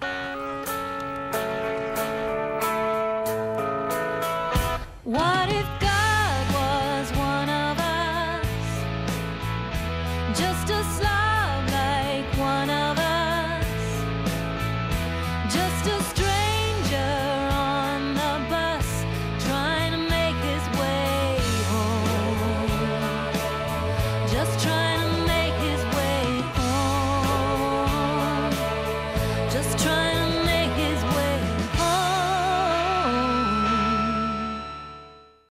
What if God was one of us? Just a slob like one of